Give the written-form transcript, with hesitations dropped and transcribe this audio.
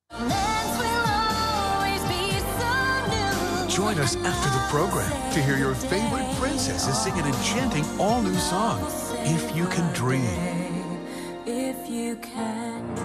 Join us after the program to hear your favorite princesses sing an enchanting all-new song, If You Can Dream. If you can